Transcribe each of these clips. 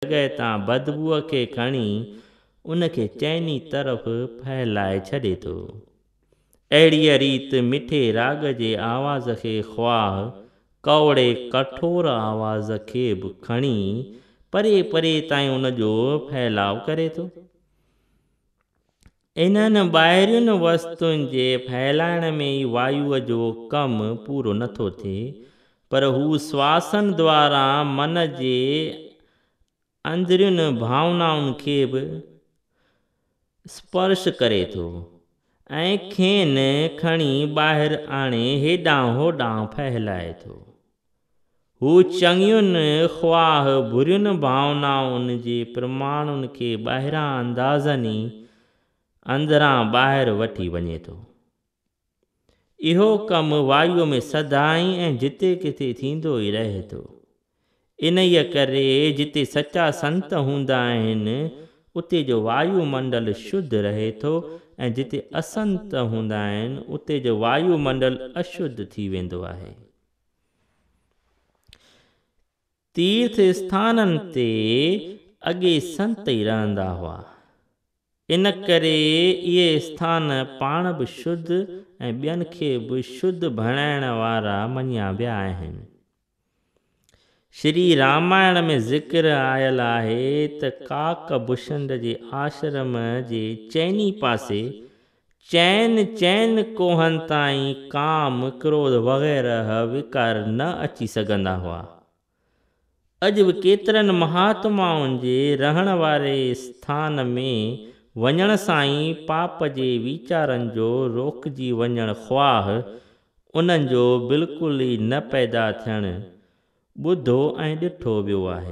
जॻह तां बदबूअ खे खणी उनखे चइनी तरफ़ फैलाए छॾे थो। अहिड़ीअ रीति मिठे राग जे आवाज़ खे ख्वाह कौड़े कठोर आवाज़ खे बि खणी परे परे ताईं उनजो फैलाव करे थो। इन्हनि ॿाहिरियुनि वस्तुनि जे फैलाइण में ई वायुअ जो कमु पूरो नथो थिए, पर हू श्वासन द्वारा मन जे अंदरियुनि भावनाउनि खे बि स्पर्श करे थो ऐं खेनि खणी ॿाहिरि आणे हेॾां होॾां फैलाए थो। हू चङियुनि ख्वाह बुरियुनि भावनाउनि जे प्रमाणुनि खे ॿाहिरां अंदाज़नि अंदरां ॿाहिरि वठी वञे थो। इहो कमु वायुअ में सदाई ऐं जिते किथे थींदो ई रहे थो। इन्हीअ करे जिते सचा संत हूंदा आहिनि उते जो वायुमंडल शुद्ध रहे थो ऐं जिते असंत हूंदा आहिनि उते जो वायुमंडल अशुद्ध थी वेंदो आहे। तीर्थ स्थाननि ते अॻे संत ई रहंदा हुआ। इन करे इहे स्थान पाण बि शुद्ध ऐं ॿियनि खे बि शुद्ध बणाइण वारा मञिया विया आहिनि। श्री रामायण में ज़िक्र आयल आहे त काकभूषण जे आश्रम जे चइनी पासे चैन कोहनि ताईं काम क्रोध वग़ैरह विकार न अची सघंदा हुआ। अॼु बि केतिरनि महात्माउनि जे रहण वारे स्थान में वञण सां ई पाप जे वीचारनि जो रोकिजी वञणु ख्वाह उन्हनि जो बिल्कुलु ई न पैदा थियणु ॿुधो ऐं ॾिठो वियो आहे।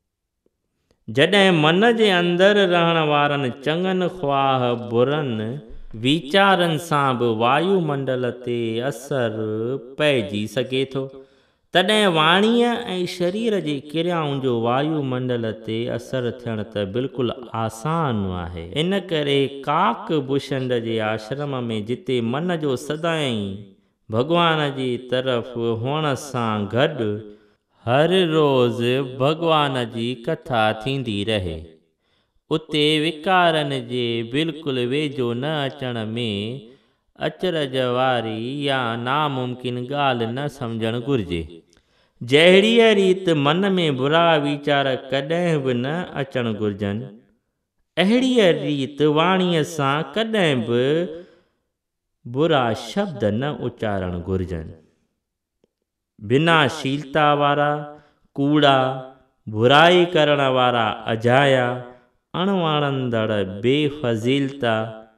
जॾहिं मन जे अंदरि रहण वारनि चङनि ख्वाह बुरनि वीचारनि सां बि वायुमंडल ते असरु पइजी सघे थो, तॾहिं वाणीअ ऐं शरीर जे क्रियाउनि जो वायुमंडल ते असरु थियणु त बिल्कुलु आसान आहे। इन करे काकभूषण जे आश्रम में जिते मन जो सदाई भॻवान जी तरफ़ हुअण सां गॾु हर रोज़ भॻवान जी कथा थींदी रहे, उते विकारनि जे बिल्कुलु वेझो न अचण में अचरज वारी या नामुमकिन ॻाल्हि न सम्झणु घुरिजे। जहिड़ीअ रीति मन में बुरा वीचार कॾहिं बि न अचणु घुरिजनि, अहिड़ीअ रीति वाणीअ सां कॾहिं बि बुरा शब्द न उचारणु घुरिजनि। बिनाशीलता वारा, कूड़ा, बुराई करण वारा अजाया, अणवणंदड़ बेफज़ीलता,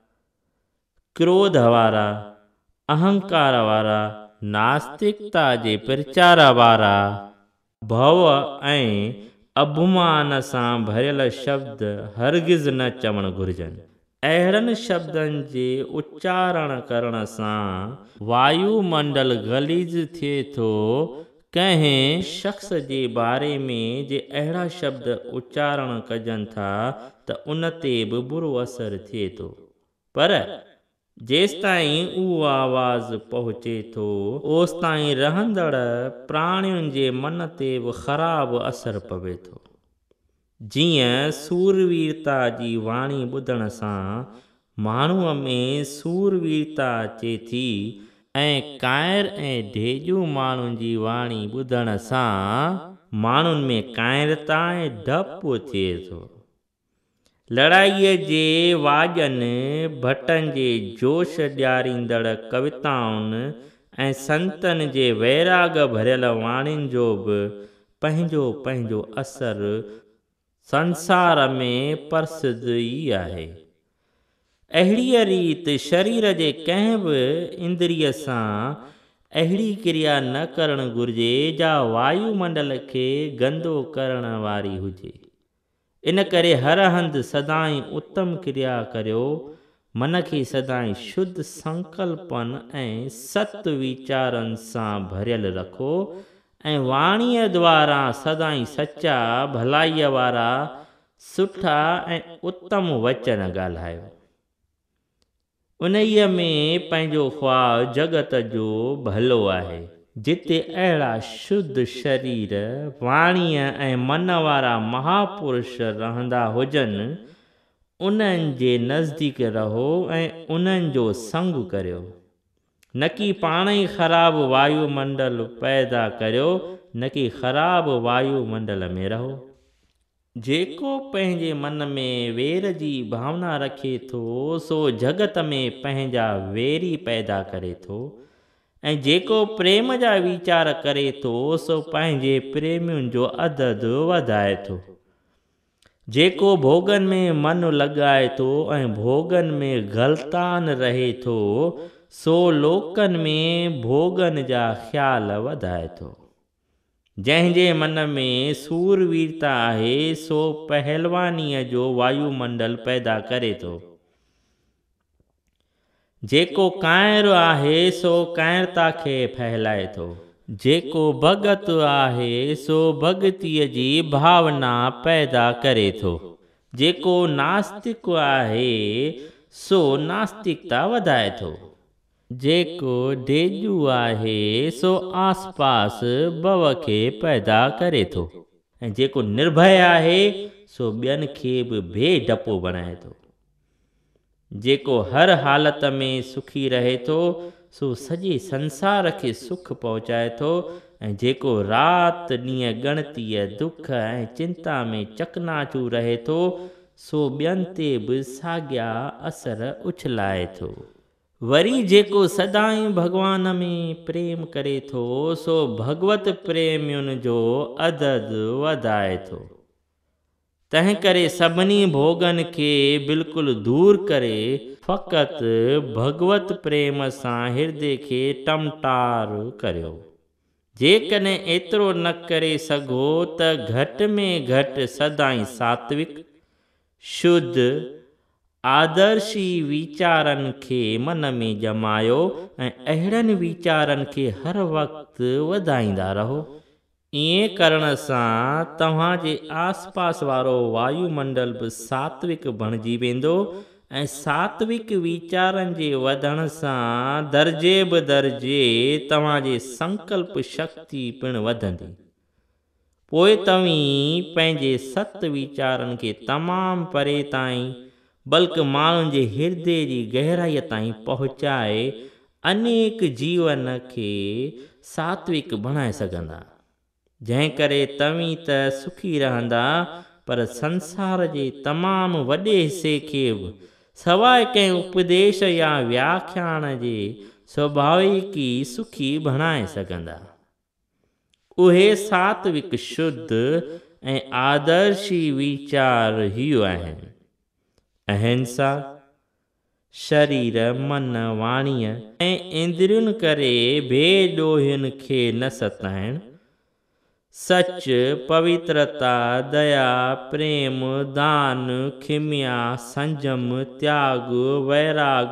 क्रोध वारा, अहंकार वारा, नास्तिकता जे प्रचार वारा, भव ऐं अभिमान सां भरियल शब्द हरगिज़ न चवणु घुरिजनि। अहिड़नि शब्दनि जे उच्चारण करण सां वायुमंडल गलीज़ थिए थो। कंहिं शख़्स जे बारे में जे अहिड़ा शब्द उच्चारण कजनि था त उन ते बि बुरो असरु थिए थो, पर जेसिताईं उहो आवाज़ पहुचे थो ओसिताईं रहंदड़ प्राणियुनि जे मन ते बि ख़राबु असरु पवे थो। जीअं सूरवीरता जी वाणी ॿुधण सां माण्हूअ में सूरवीरता अचे थी ऐं काइर ऐं ढेजू माण्हुनि जी वाणी ॿुधण सां माण्हुनि में काइरता ऐं डपु थिए थो। लड़ाईअ जे वाॼनि, भटनि जे जोश ॾियारींदड़ कविताउनि ऐं संतनि जे वैराग भरियल वाणियुनि जो बि पंहिंजो पंहिंजो असरु संसार में प्रसिद्ध ई आहे। अहिड़ीअ रीति शरीर जे कंहिं बि इंद्रिय सां अहिड़ी क्रिया न करणु घुरिजे जा वायुमंडल खे गंदो करण वारी हुजे। इन करे हर हंधि सदाई उत्तम क्रिया करियो, मन खे सदाई शुद्ध संकल्पनि ऐं सत वीचारनि सां भरियल रखो ऐं वाणीअ द्वारा सदाई सचा भलाईअ वारा सुठा ऐं उत्तम वचन ॻाल्हायो। उन्हीअ में पंहिंजो ख्वाह जगत जो भलो आहे। जिते अहिड़ा शुद्ध शरीर वाणीअ ऐं मन वारा महापुरुष रहंदा हुजनि, उन्हनि जे नज़दीक रहो ऐं उन्हनि जो संग करियो। न कि पाण ई ख़राब वायुमंडल पैदा करियो, न कि ख़राब वायुमंडल में रहो। जेको पंहिंजे मन में वेर जी भावना रखे थो, सो जगत में पंहिंजा वेरी पैदा करे थो, ऐं जेको प्रेम जा वीचार करे थो, सो पंहिंजे प्रेमियुनि जो अदद वधाए थो। जेको भोगन में मन लॻाए थो ऐं भोगन में गलतान रहे थो, सो लोकन में भोगन जा ख़्याल वधाए थो। जंहिंजे मन में सूरवीरता आहे, सो पहलवानीअ जो वायुमंडल पैदा करे थो। जेको कायर आहे, सो कायरता खे फहिलाए थो। जेको भगत आहे, सो भगतीअ जी भावना पैदा करे थो। जेको नास्तिक आहे, सो नास्तिकता वधाए थो। जेको डेजू आहे, सो आसपास भव खे पैदा करे थो। ऐं जेको निर्भय आहे, सो ॿियनि खे बि बेडपो बणाए थो। जेको हर हालत में सुखी रहे थो, सो सॼे संसार खे सुख पहुचाए थो। ऐं जेको राति ॾींहुं ॻणतीअ दुख ऐं चिंता में चकनाचूर रहे थो, सो ॿियनि ते बि साॻिया असर उछलाए थो। वरी जेको सदाईं भॻवान में प्रेम करे थो, सो भगवत प्रेमियुनि जो अदद वधाए थो। तंहिं करे सभिनी भोगन खे बिल्कुलु दूर करे फ़क़ति भगवत प्रेम सां हृदय खे टमटार करियो। जेकॾहिं एतिरो न करे सघो त घटि में घटि सदाईं सात्विक, शुद्ध, आदर्शी वीचारनि खे मन में ॼमायो ऐं अहिड़नि वीचारनि खे हर वक़्तु वधाईंदा रहो। ईअं करण सां तव्हांजे आसपास वारो वायुमंडल बि सात्विक बणिजी वेंदो ऐं सात्विक वीचारनि जे वधण सां दर्जे बि दर्जे तव्हांजे संकल्प शक्ति पिणु वधंदी। पोइ तव्हीं पंहिंजे सत वीचारनि खे तमामु परे ताईं, बल्कि माण्हुनि जे हृदय जी गहराईअ ताईं पहुचाए अनेक जीवन खे सात्विक बणाए सघंदा। जंहिं करे तव्हीं त सुखी रहंदा, पर संसार जे तमामु वॾे हिसे खे बि सवाइ कंहिं उपदेश या व्याख्यान जे स्वाभाविक ई सुखी बणाए सघंदा। उहे सात्विक, शुद्ध ऐं आदर्शी वीचार ई आहिनि। अहिंसा, शरीर, मन, वाणीअ ऐं इंद्रियुनि करे बेॾोहियुनि खे न सताइण, सच, पवित्रता, दया, प्रेम, दान, खिमिया, संजम, त्याग, वैराग,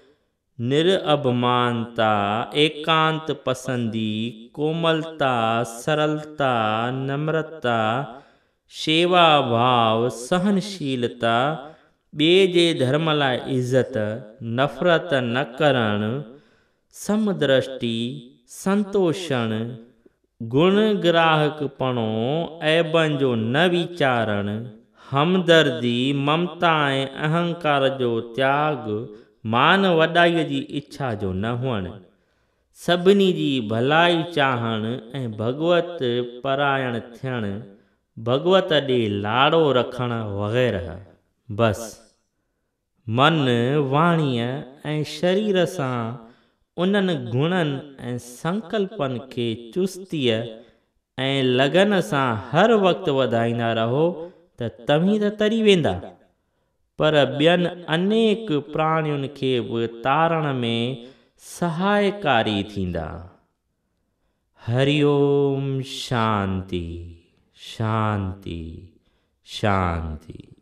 निरअभिमानता, एकांत पसंदी, कोमलता, सरलता, नम्रता, शेवा भाव, सहनशीलता, ॿिए जे धर्म लाइ इज़त, नफ़रत न करणु, समदृष्टि, संतोषण, गुण ग्राहकपणो, ऐबनि जो न वीचारणु, हमदर्दी, ममता ऐं अहंकार जो त्याग, मान वॾाईअ जी इच्छा जो न हुअणु, सभिनी जी भलाई चाहणु ऐं भगवत परायण थियणु, भगवत ॾे लाड़ो रखणु वग़ैरह। बसि मन, वाणीअ ऐं शरीर सां उन्हनि गुणनि ऐं संकल्पनि खे चुस्तीअ ऐं लगन सां हर वक़्तु वधाईंदा रहो त तव्हीं त तरी वेंदा, पर ॿियनि अनेक प्राणियुनि खे बि तारण में सहायकारी थींदा। हरिओम शांति शांति शांति।